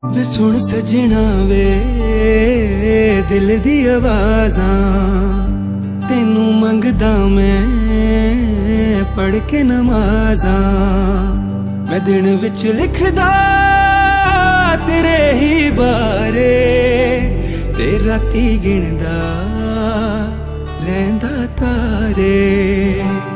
वे सुन सजना वे दिल दी आवाज़ां तेनू मंगदा मैं पढ़ के नमाज़ां। मैं दिन विच लिखदा तेरे ही बारे ते राती गिनदा रहिंदा तारे।